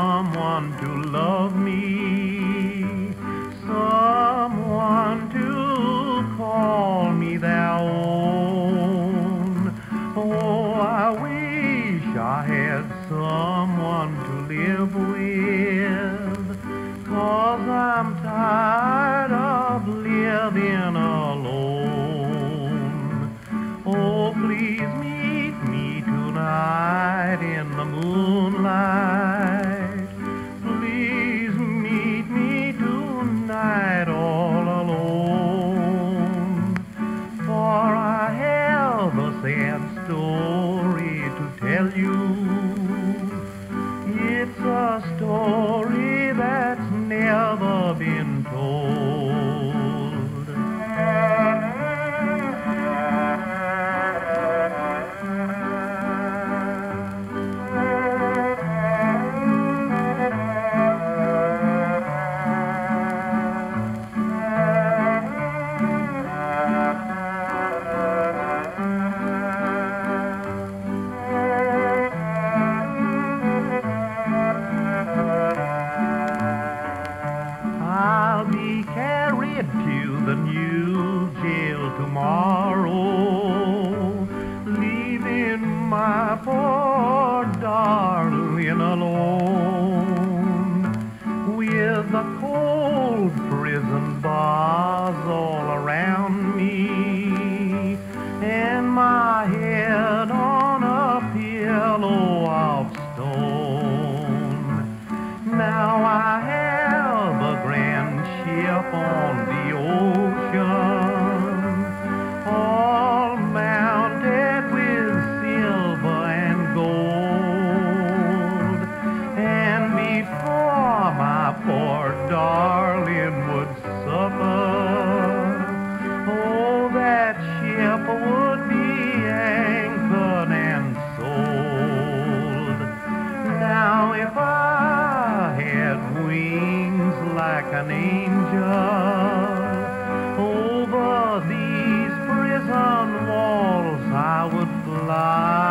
someone to love me, someone to call me their own. Oh, I wish I had someone to live with, 'cause I'm tired of living alone. Oh, please meet me tonight in the moonlight. Please meet me tonight all alone. For I have a sad story to tell you. It's a story that's never been told. I'll be carried to the new jail tomorrow, leaving my poor darling alone, with the cold prison bars all around me, and my head on a pillow of stone. Now I have a grand ship on the ocean, all mounted with silver and gold. And before my poor darling would suffer, oh, that ship would be anchored and sold. Now if I had wings like an angel, over these prison walls I would fly.